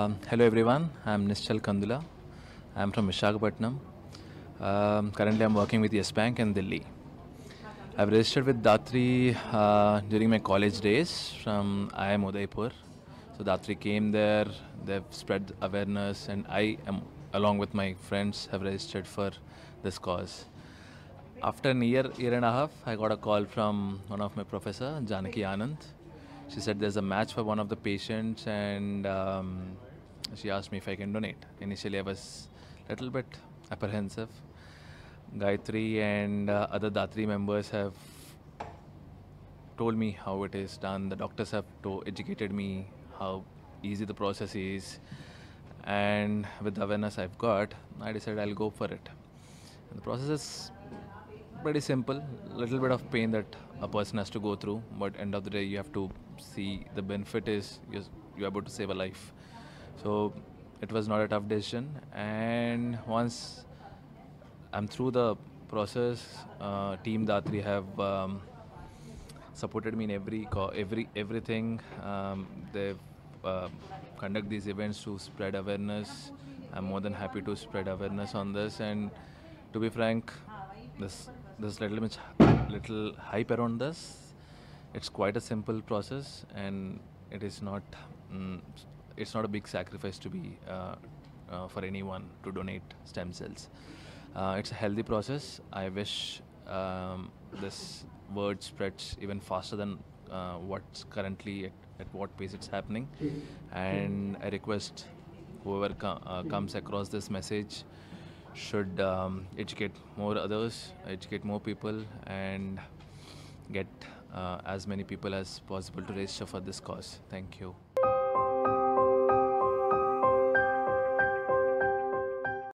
Hello everyone, I'm Nischal Kadula. I'm from Visakhapatnam. Currently I'm working with Yes Bank in Delhi. I've registered with Datri during my college days from IIM Udaipur. So Datri came there, they've spread awareness, and I am, along with my friends, have registered for this cause. After a year and a half, I got a call from one of my professor, Janaki Anand. She said there's a match for one of the patients, and she asked me if I can donate. Initially, I was a little bit apprehensive. Gayatri and other Datri members have told me how it is done. The doctors have educated me how easy the process is, and with the awareness I've got, I decided I'll go for it. And the process is pretty simple. Little bit of pain that a person has to go through, but end of the day, you have to see the benefit is you're able to save a life. So it was not a tough decision, and once I'm through the process, Team Datri have supported me in everything. They've conduct these events to spread awareness. I'm more than happy to spread awareness on this. And to be frank, this little hype around this. It's quite a simple process, and it is not. Mm, it's not a big sacrifice to be for anyone to donate stem cells. It's a healthy process. I wish this word spreads even faster than what's currently at what pace it's happening. And I request whoever comes across this message should educate more others, educate more people, and get as many people as possible to register for this cause. Thank you.